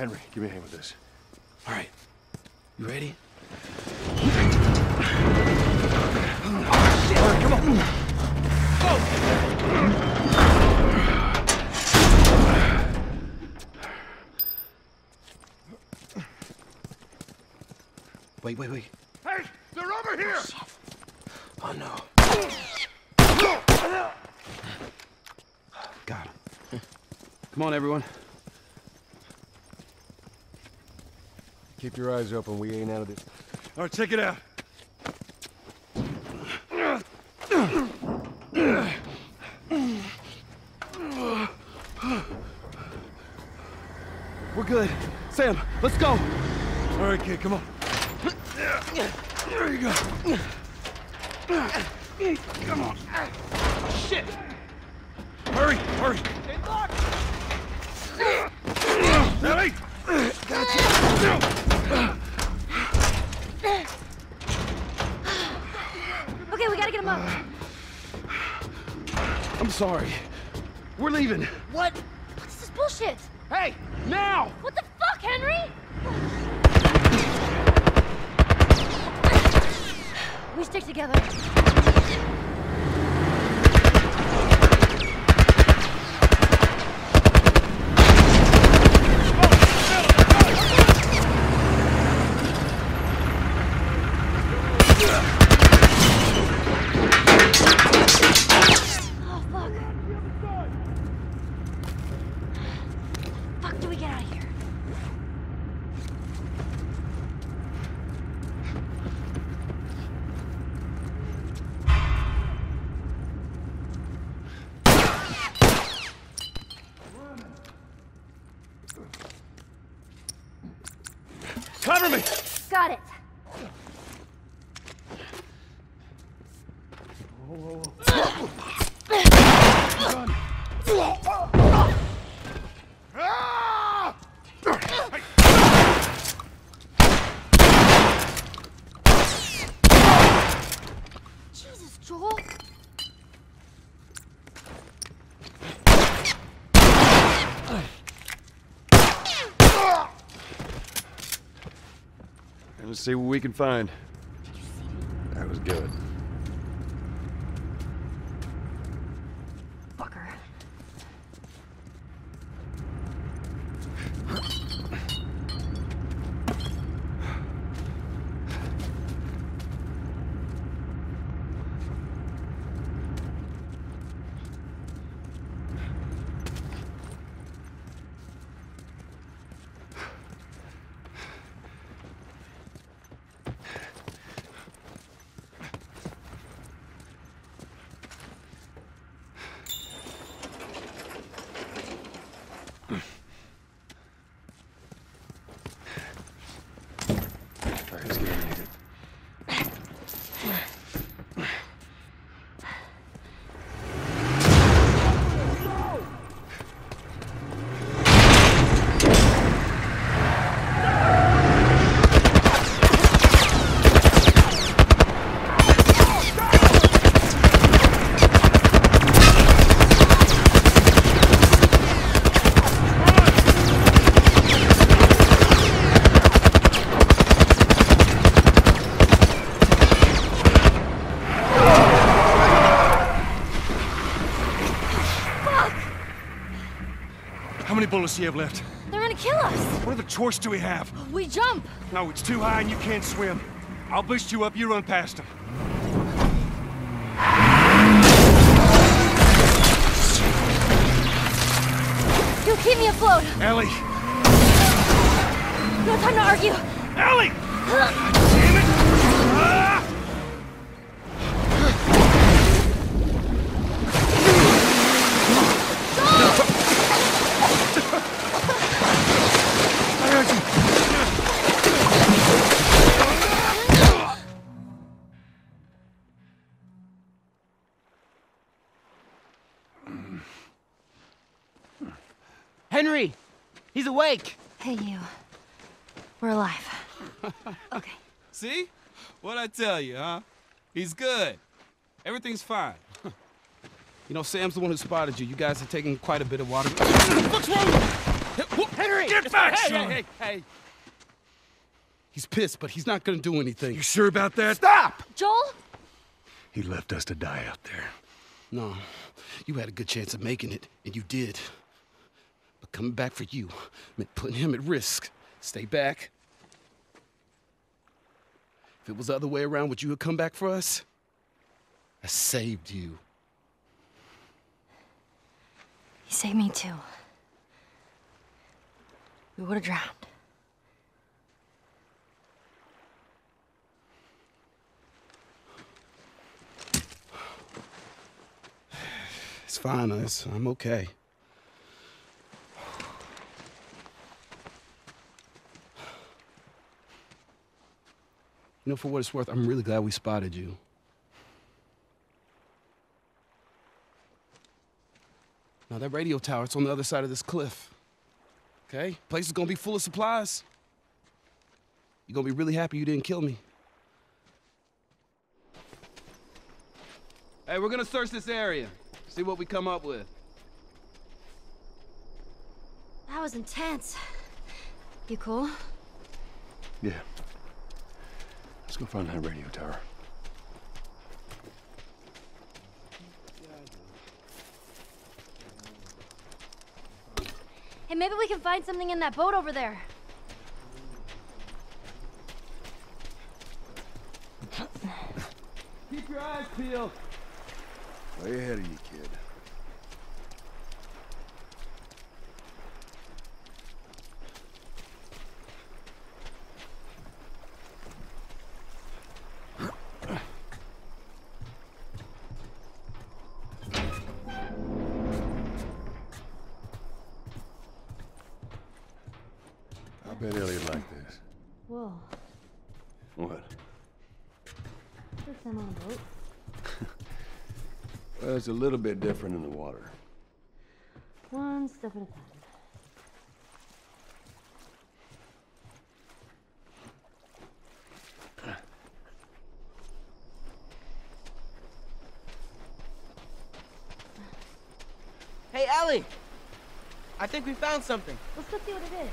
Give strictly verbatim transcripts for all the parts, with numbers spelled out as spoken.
Henry, give me a hand with this. All right. You ready? All right, come on. Wait, wait, wait. Hey, they're over here! Oh, no. Got him. Come on, everyone. Keep your eyes open, we ain't out of this. All right, check it out. We're good. Sam, let's go. All right, kid, come on. There you go. Come on. Shit! Hurry, hurry. Stay locked! Ellie! Okay, we gotta get him up. I'm sorry. We're leaving. What? What's this bullshit? Hey, now! What the fuck, Henry? We stick together. Cover me! Got it. Jesus, Joel. Let's see what we can find. That was good. Fucker. How many bullets do you have left? They're gonna kill us. What other choice do we have? We jump. No, it's too high and you can't swim. I'll boost you up, you run past them. You'll keep me afloat. Ellie! No time to argue. Ellie! Damn it! Ah! I got you. Henry! He's awake! Hey, you. We're alive. Okay. See? What'd I tell you, huh? He's good. Everything's fine. You know, Sam's the one who spotted you. You guys are taking quite a bit of water. What's wrong? Hey, Henry! Get back, hey, son! hey, hey, hey! He's pissed, but he's not gonna do anything. You sure about that? Stop! Joel? He left us to die out there. No, you had a good chance of making it, and you did. But coming back for you meant putting him at risk. Stay back. If it was the other way around, would you have come back for us? I saved you. He saved me too. We would have drowned. It's fine, us. I'm okay. You know, for what it's worth, I'm really glad we spotted you. Now, that radio tower, it's on the other side of this cliff. Okay? Place is gonna be full of supplies. You're gonna be really happy you didn't kill me. Hey, we're gonna search this area. See what we come up with. That was intense. You cool? Yeah. Let's go find that radio tower. Hey, maybe we can find something in that boat over there. Keep your eyes peeled. Way ahead of you, kid. I bet Elliot like this. Whoa. What? First time on a boat. Well, it's a little bit different in the water. One step at a time. Hey, Ellie! I think we found something. Let's go see what it is.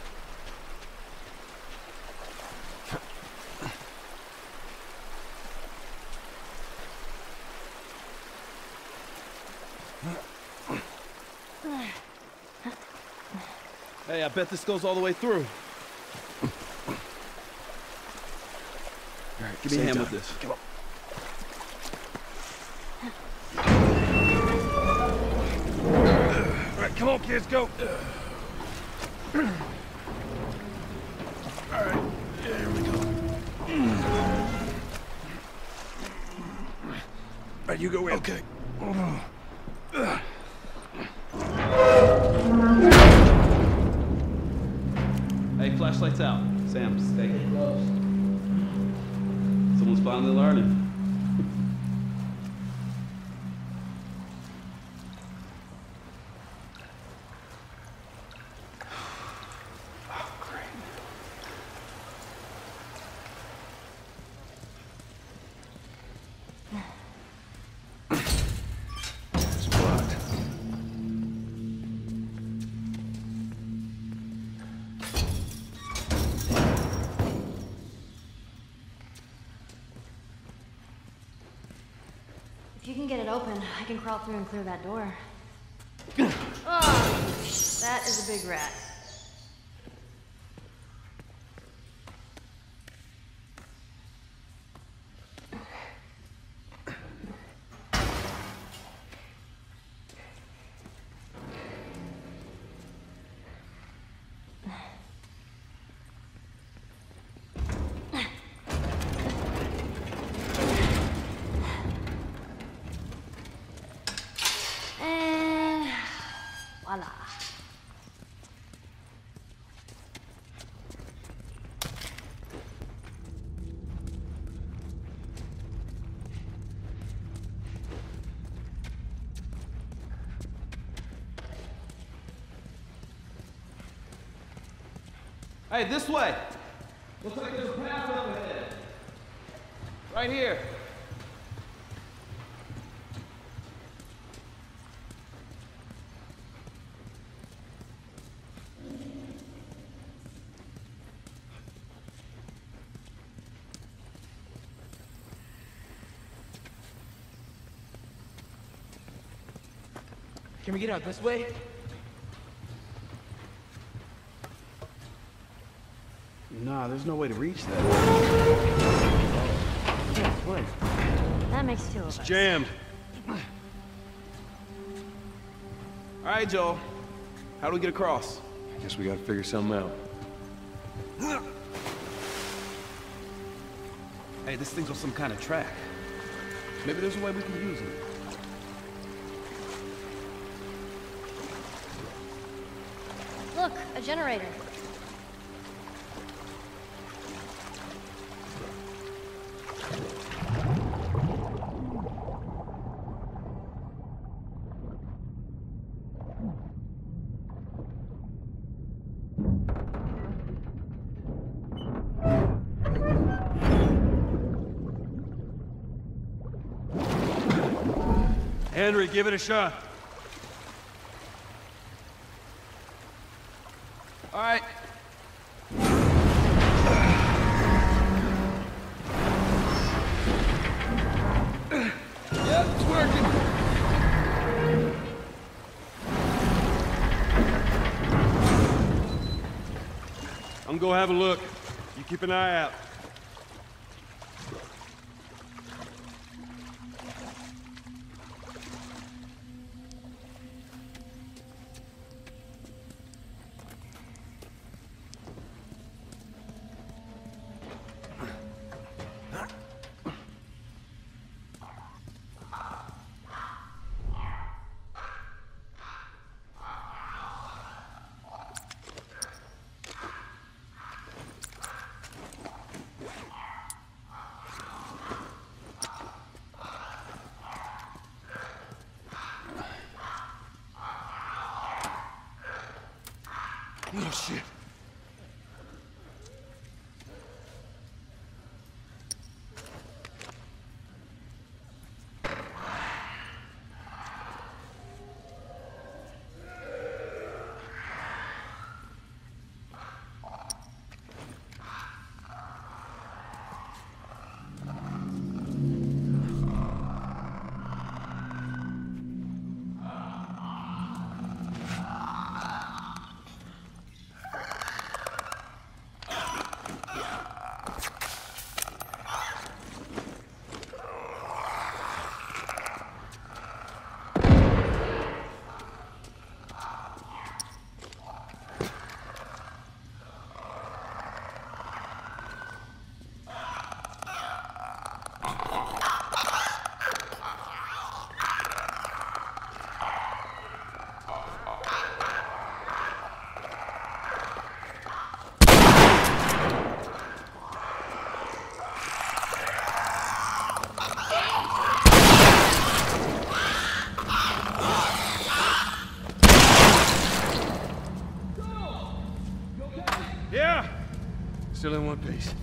Hey, I bet this goes all the way through. All right, Give me a hand time. with this. Come on. All right, come on, kids, go. All right, there we go. All right, you go in. Okay. Hey, flashlight's out. Sam, stay close. Someone's finally learning. If you can get it open, I can crawl through and clear that door. Oh, that is a big rat. And voila. Hey, this way! Looks like there's a path up ahead. Right here. Can we get out this way? Nah, there's no way to reach that. What? That makes two of us. Jammed. All right, Joel. How do we get across? Guess we gotta figure something out. Hey, this thing's on some kind of track. Maybe there's a way we can use it. Look, a generator. Henry, give it a shot. All right. Yeah, it's working. I'm gonna go have a look. You keep an eye out. Oh, shit. Yeah! Still in one piece.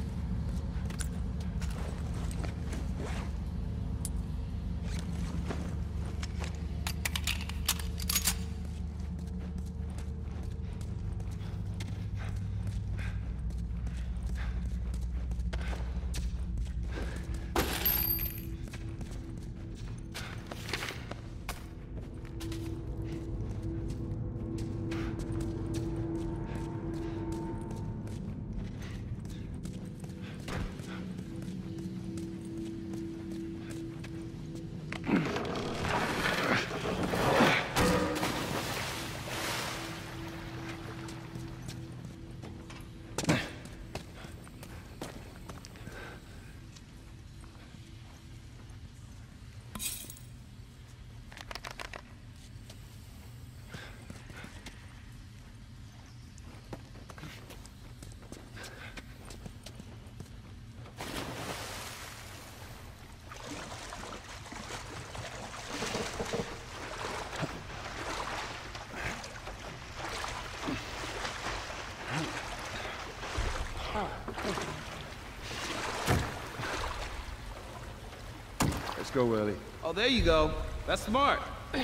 Let's go, Ellie. Oh, there you go. That's smart.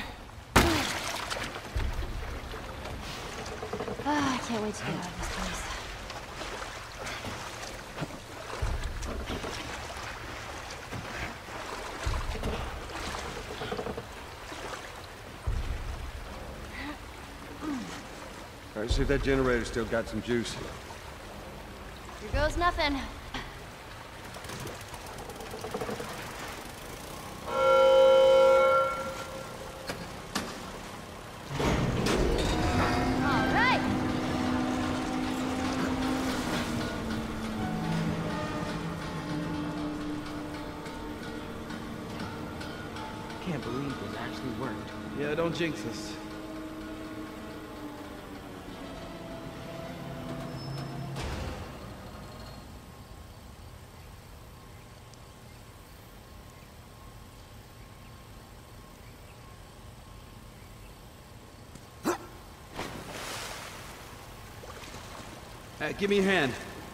Ah, I can't wait to get out of this place. All right, see if that generator's still got some juice. Here goes nothing. All right. Can't believe this actually worked. Yeah, don't jinx us. Hey, give me a hand.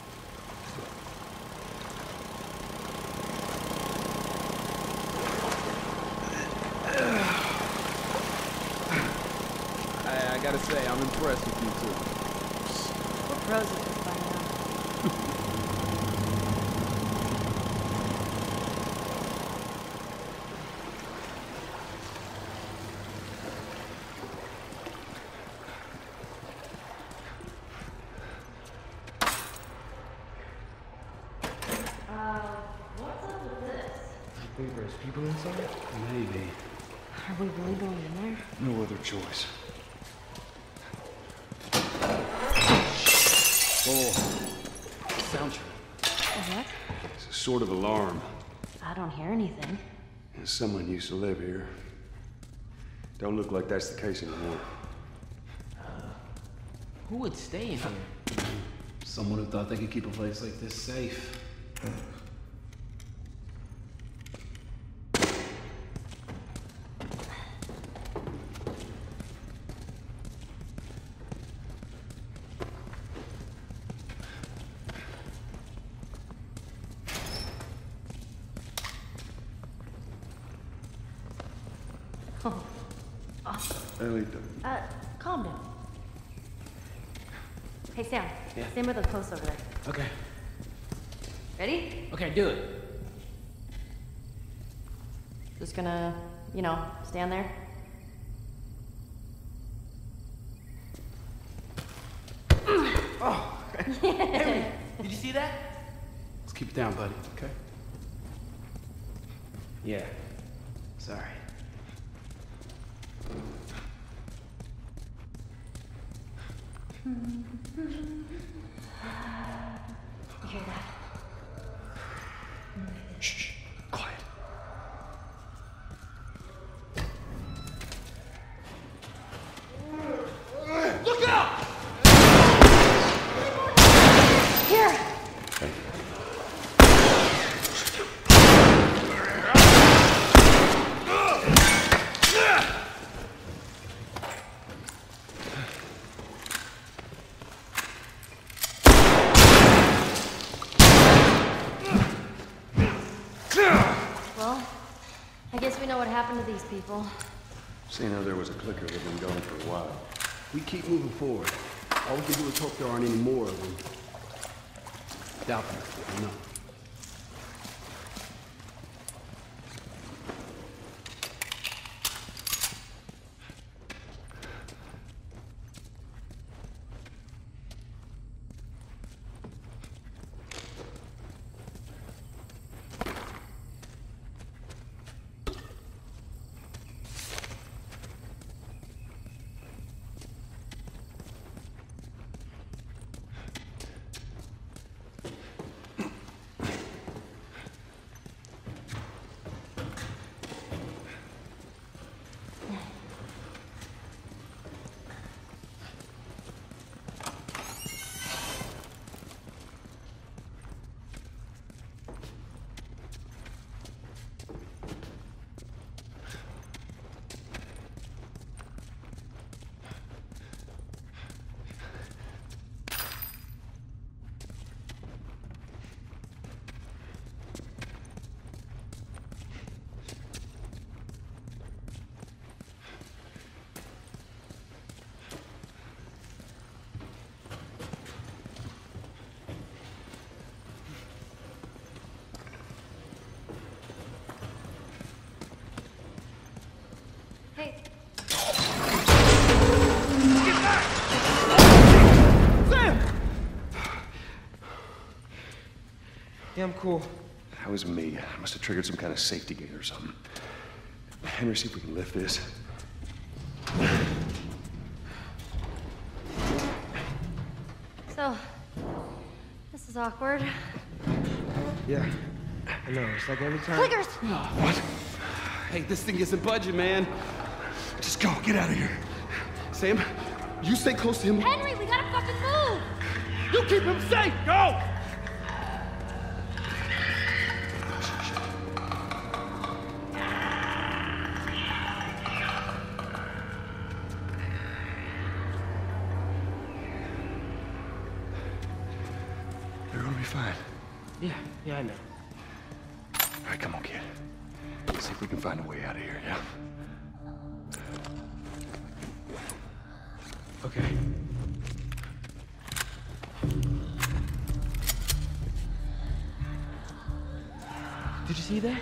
I, I gotta say, I'm impressed with you two. We're pros at this by now. I think there's people inside? Maybe. Are we really going in there? No other choice. Oh, Sound trip. Is that? it's a sort of alarm. I don't hear anything. Someone used to live here. Don't look like that's the case anymore. Who would stay in here? Someone who thought they could keep a place like this safe. Oh, awesome. Ellie, Uh, calm down. Hey, Sam. Yeah? Stand by the post over there. Okay. Ready? Okay, do it. Just gonna, you know, stand there. Oh, Henry, did you see that? Let's keep it down, buddy, okay? Yeah. Sorry. You hear that? shh, quiet. Look out! Here! Well, I guess we know what happened to these people. Seeing how there was a clicker that had been going for a while. We keep moving forward. All we can do is hope there aren't any more of them. Doubt that, I know. I'm cool. That was me. I must have triggered some kind of safety gate or something. Henry, see if we can lift this. So, this is awkward. Yeah, I know. It's like every time. Clickers! What? Hey, this thing isn't budging, man. Just go. Get out of here. Sam, you stay close to him. Henry, we gotta fucking move! You keep him safe. Go! They're gonna be fine. Yeah, yeah, I know. All right, come on, kid. Let's see if we can find a way out of here, yeah? Okay. Did you see that?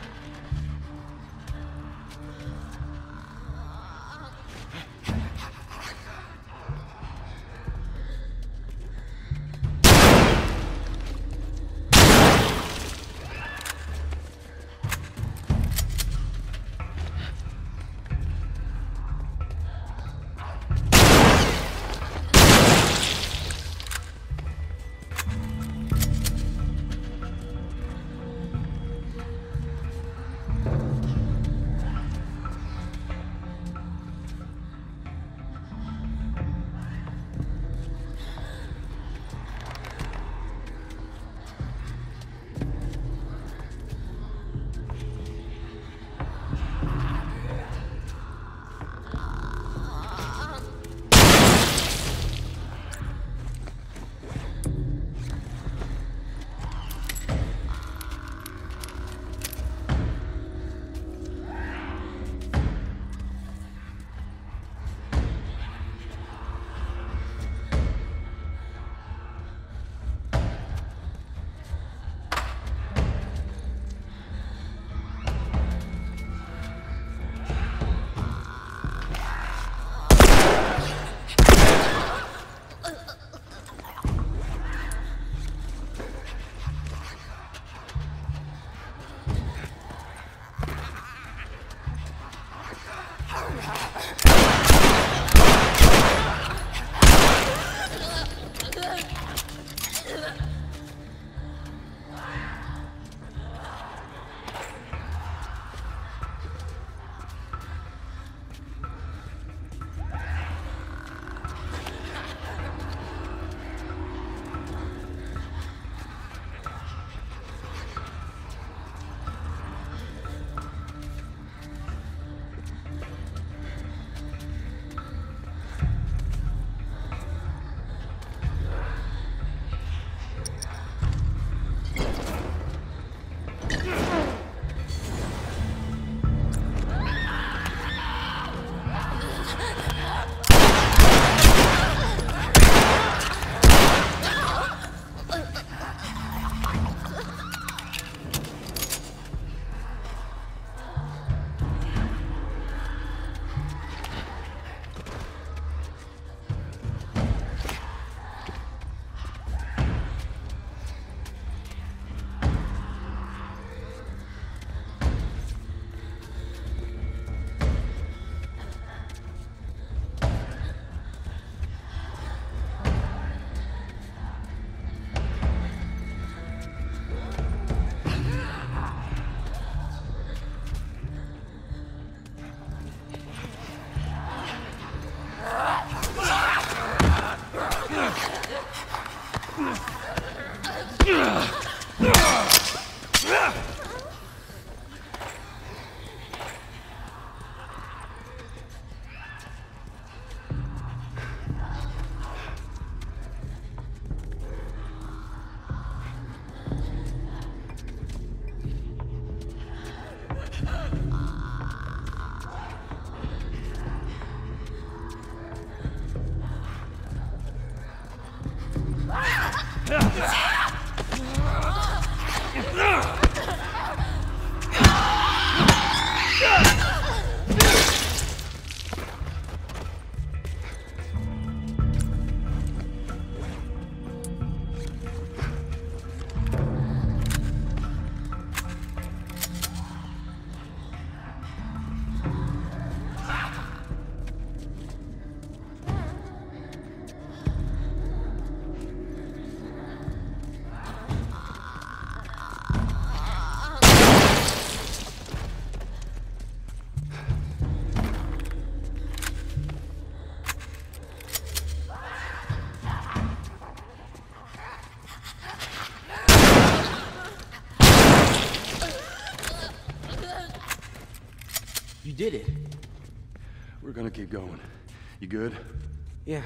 did it. We're gonna keep going. You good? Yeah.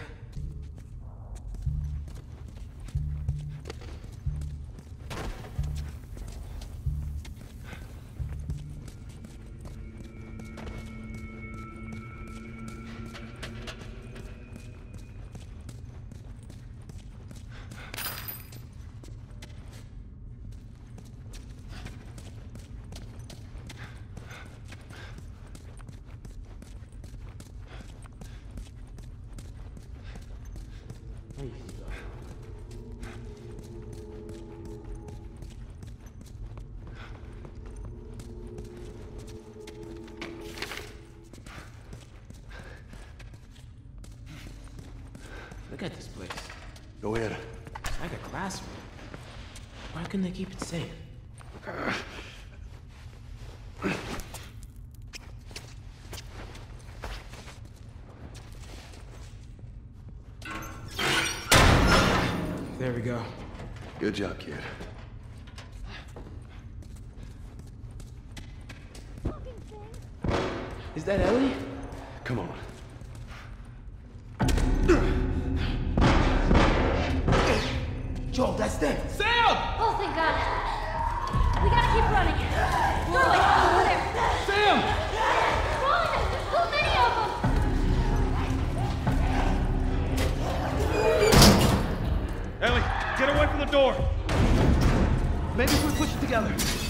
Look at this place. Go ahead. It's like a classroom. Why couldn't they keep it safe? There we go. Good job, kid. Is that Ellie? Come on. Joel, that's them. Sam! Oh, thank God. We gotta keep running. Through it, over there. Sam! Run! There's so many of them. Ellie, get away from the door! Maybe if we push it together.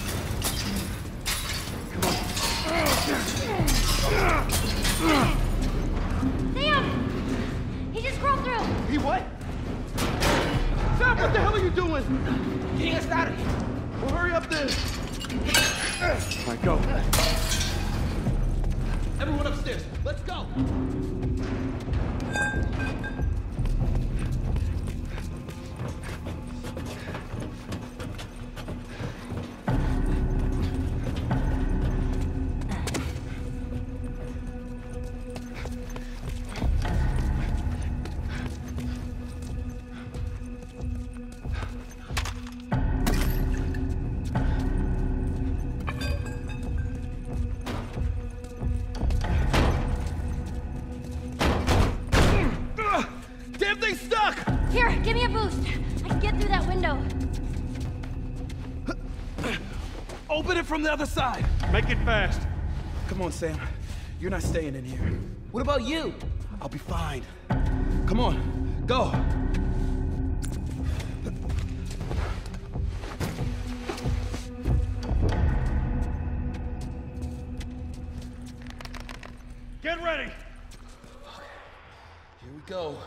Sam! He just crawled through. He what? Sam, what the hell are you doing? Getting us out of here. Well, hurry up then. All right, go. Everyone upstairs. Let's go. Damn thing's stuck! Here, give me a boost. I can get through that window. Open it from the other side. Make it fast. Come on, Sam. You're not staying in here. What about you? I'll be fine. Come on, go. Get ready! Here we go.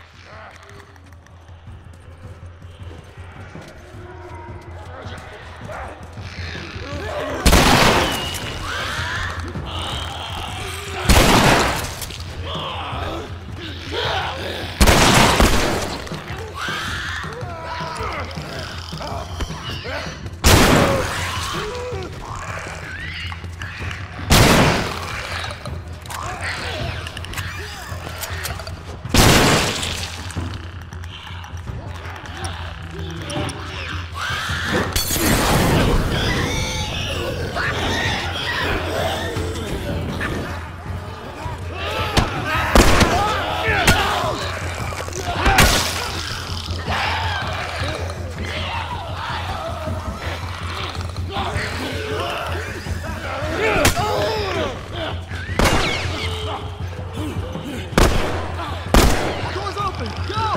Doors open, go!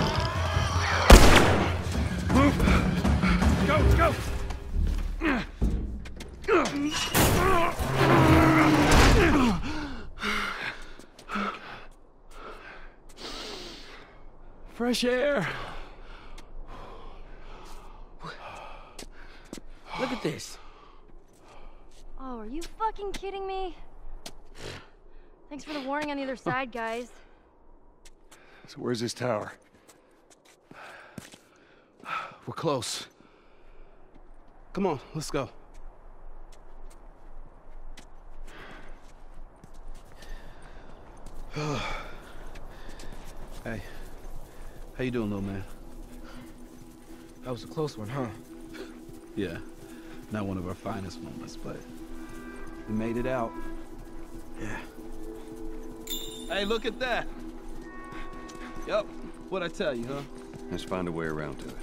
Go, go! Fresh air. Look at this. Oh, are you fucking kidding me? Thanks for the warning on the other side, guys. So where's this tower? We're close. Come on, let's go. Hey, how you doing, little man? That was a close one, huh? Yeah, not one of our finest moments, but we made it out. Yeah. Hey, look at that. Yep. What'd I tell you, huh? Let's find a way around to it.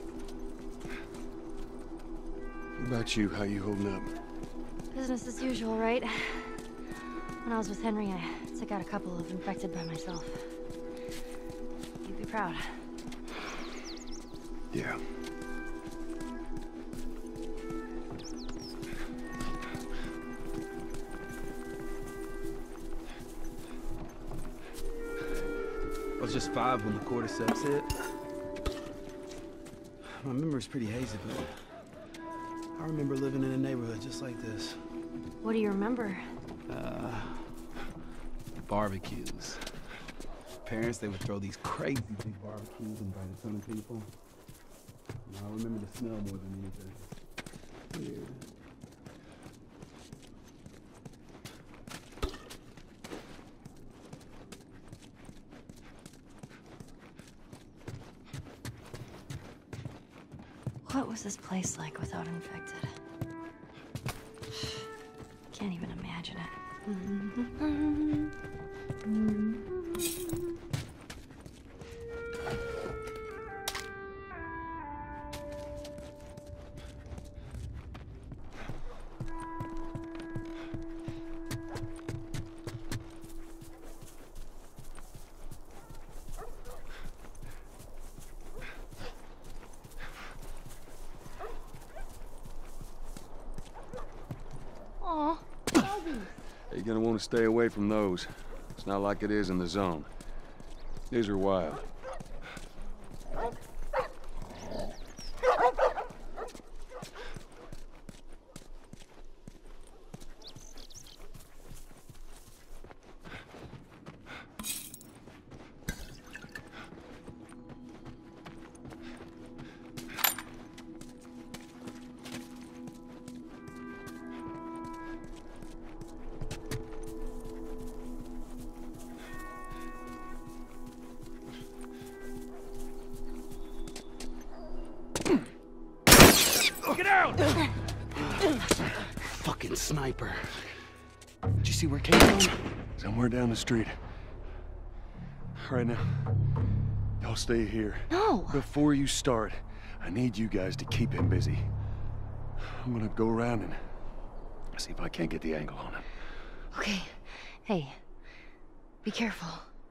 What about you? How you holding up? Business as usual, right? When I was with Henry, I took out a couple of infected by myself. You'd be proud. Yeah. I was just five when the cordyceps hit. My memory's pretty hazy, but I remember living in a neighborhood just like this. What do you remember? Uh, barbecues. Parents, they would throw these crazy big barbecues and invite a ton of people. And I remember the smell more than anything. Weird. What was this place like without infected? Can't even imagine it. Aw, doggies. You're gonna want to stay away from those. It's not like it is in the zone. These are wild. Get out! Fucking sniper. Did you see where it came from? Somewhere down the street. All right, now, y'all stay here. No! Before you start, I need you guys to keep him busy. I'm gonna go around and see if I can't get the angle on him. Okay. Hey, be careful.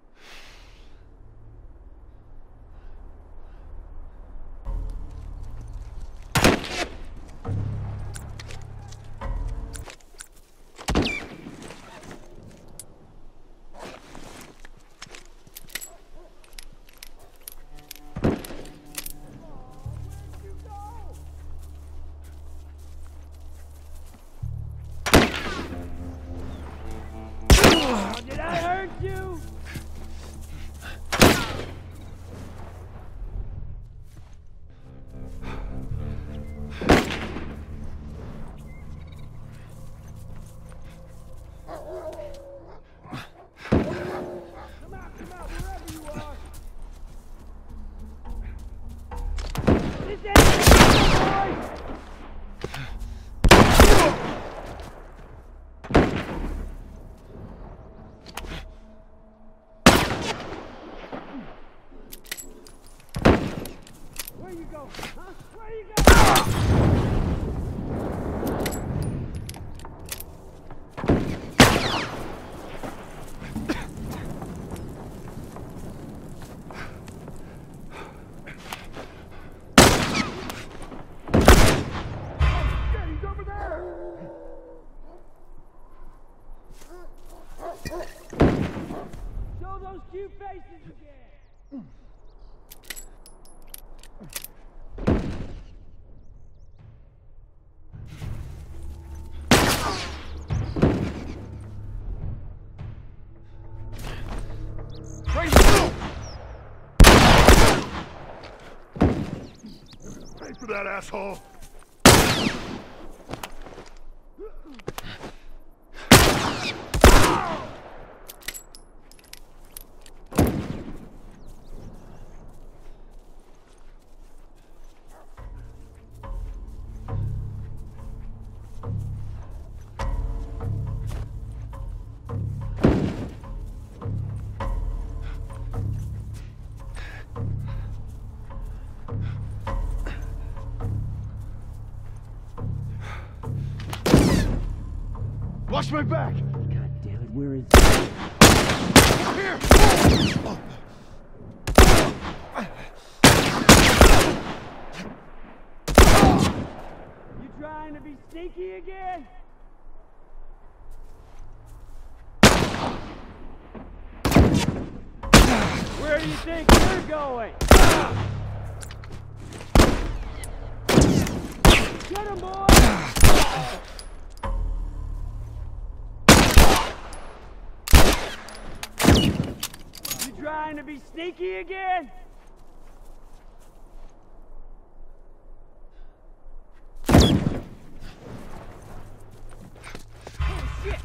Did I hurt you? Come out, come out, wherever you are. This ain't boy! Where you go? Huh? Where you go? Yeah, he's over there. Show those cute faces again. Wait for that asshole. Watch my back! God damn it, where is Here! You trying to be sneaky again? Where do you think you're going? Get him, boy! You trying to be sneaky again? Oh, shit!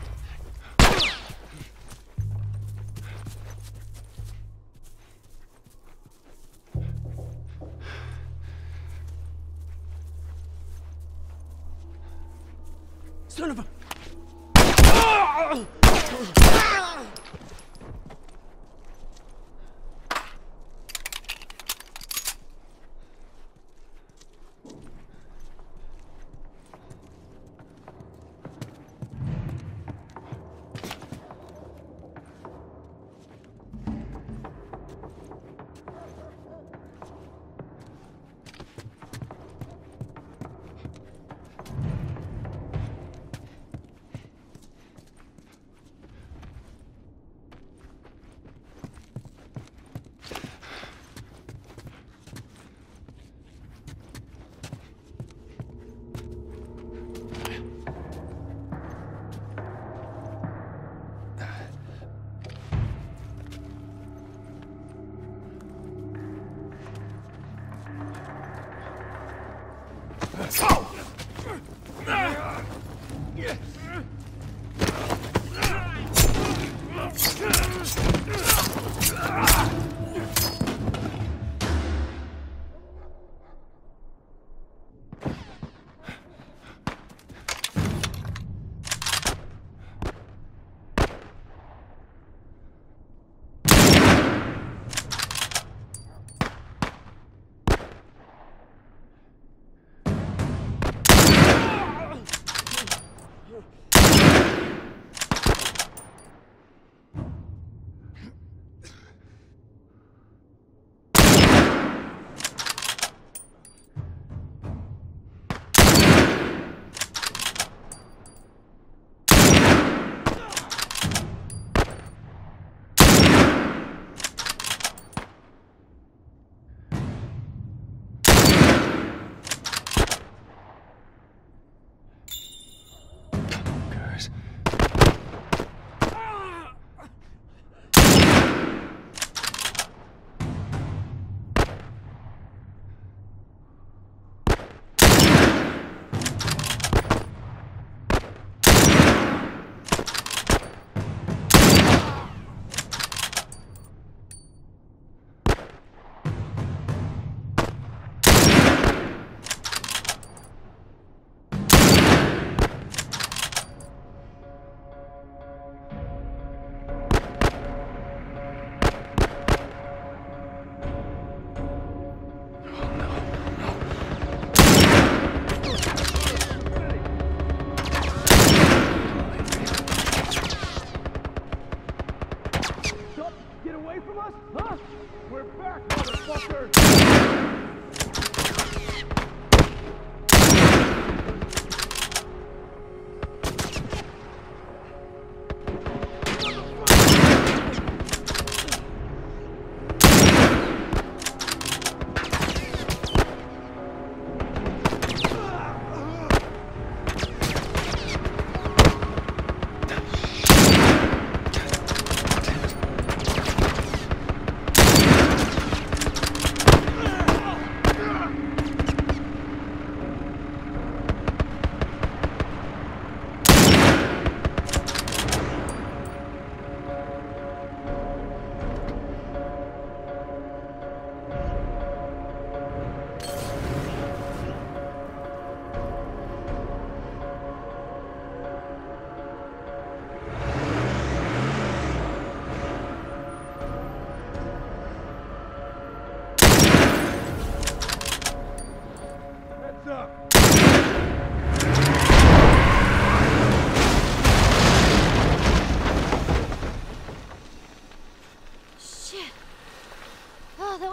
Son of a...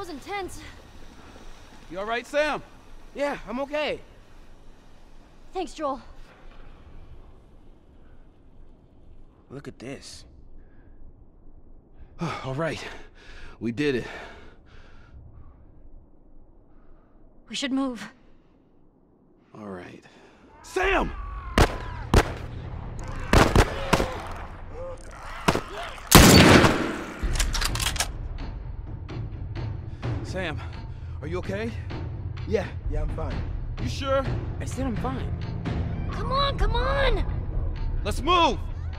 intense. You all right, Sam? Yeah, I'm okay. Thanks, Joel. Look at this. All right. We did it. We should move. All right. Sam! Sam, are you okay? Yeah, yeah, I'm fine. You sure? I said I'm fine. Come on, come on! Let's move!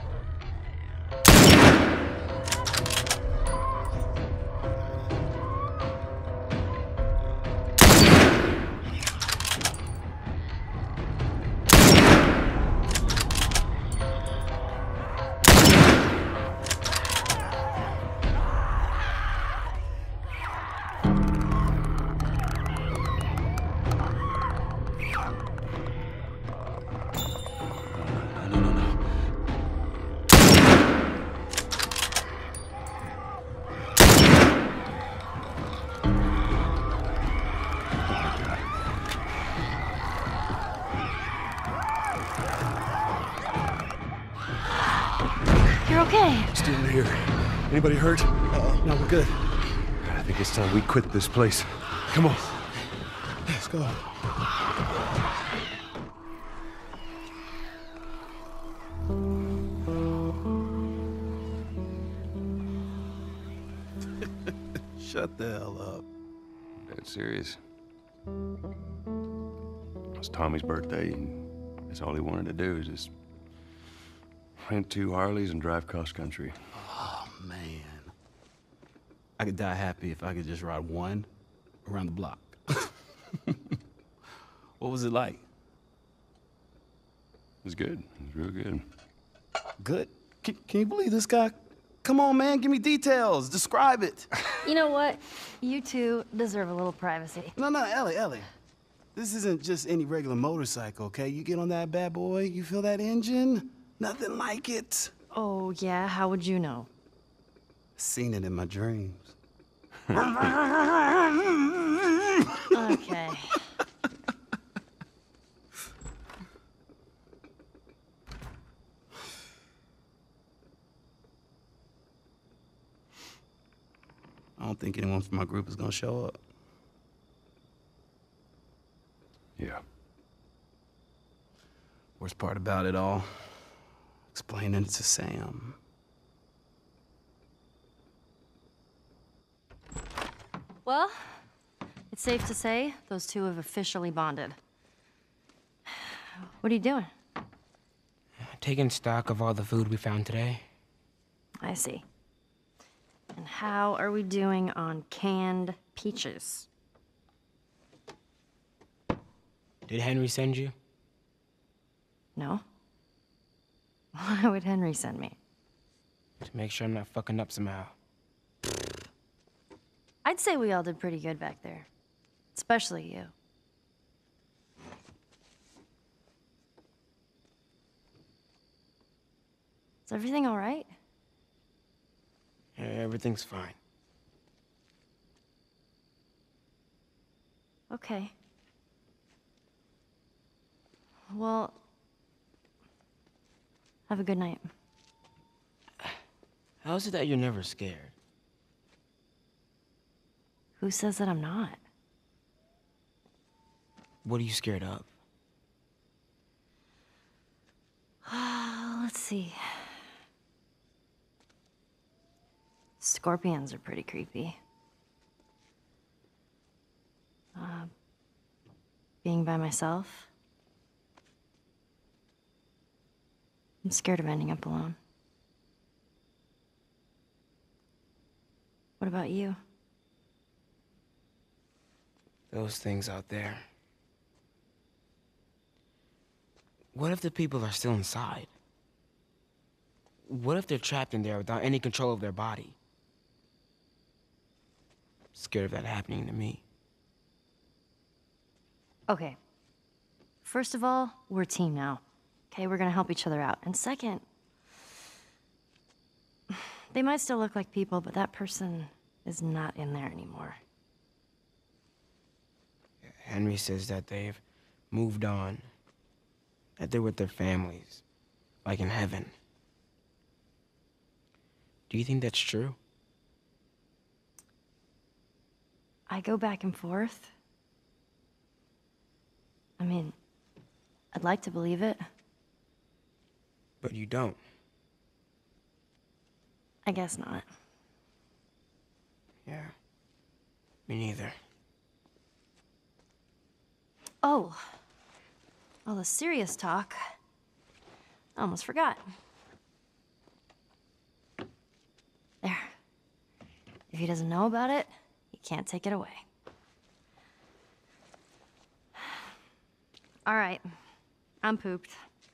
You're okay. Still here. Anybody hurt? Uh-oh. No, we're good. I think it's time we quit this place. Come on. Let's go. Shut the hell up. Dead serious. It was Tommy's birthday, and that's all he wanted to do is just rent two Harleys and drive cross country. Oh, man. I could die happy if I could just ride one around the block. What was it like? It was good. It was real good. Good? Can, can you believe this guy? Come on, man, give me details. Describe it. You know what? You two deserve a little privacy. No, no, Ellie, Ellie. This isn't just any regular motorcycle, okay? You get on that bad boy, you feel that engine? Nothing like it. Oh, yeah? How would you know? Seen it in my dreams. Okay. I don't think anyone from my group is gonna show up. Yeah. Worst part about it all, explaining it to Sam. Well, it's safe to say those two have officially bonded. What are you doing? Taking stock of all the food we found today. I see. And how are we doing on canned peaches? Did Henry send you? No? Why would Henry send me? To make sure I'm not fucking up somehow. I'd say we all did pretty good back there. Especially you. Is everything all right? Yeah, everything's fine. Okay. Well, have a good night. How is it that you're never scared? Who says that I'm not? What are you scared of? Let's see. Scorpions are pretty creepy. Uh, being by myself. I'm scared of ending up alone. What about you? Those things out there. What if the people are still inside? What if they're trapped in there without any control of their body? Scared of that happening to me. Okay. First of all, we're a team now. Okay, we're gonna help each other out. And second, they might still look like people, but that person is not in there anymore. Henry says that they've moved on, that they're with their families, like in heaven. Do you think that's true? I go back and forth. I mean, I'd like to believe it. But you don't. I guess not. Yeah. Me neither. Oh. All the serious talk. I almost forgot. There. If he doesn't know about it, he can't take it away. All right. I'm pooped.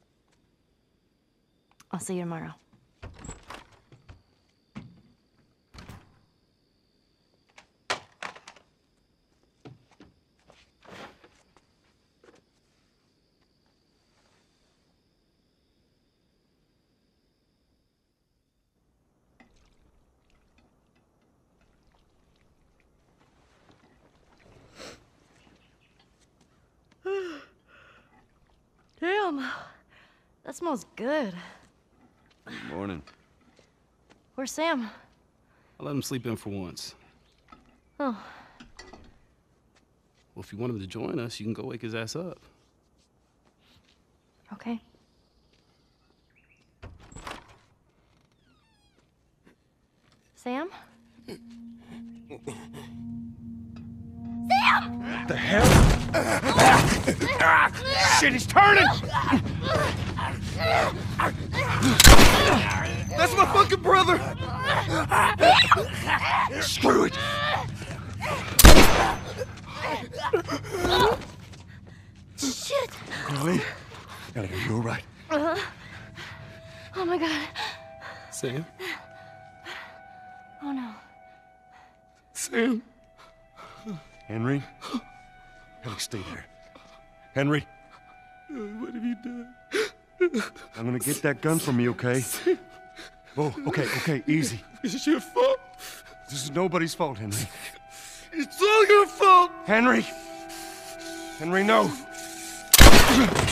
I'll see you tomorrow. Damn, that smells good. Good morning. Where's Sam? I let him sleep in for once. Oh, Well, if you want him to join us, you can go wake his ass up. okay. Sam? The hell? Shit, he's turning! That's my fucking brother! Screw it! Shit! Ellie? Ellie, are you all right? Uh-huh. Oh my god. Sam? Oh no. Sam? Henry? Ellie, stay there. Henry? What have you done? I'm gonna get that gun from you, okay? Oh, okay, okay, easy. It's your fault. This is nobody's fault, Henry. It's all your fault! Henry! Henry, no!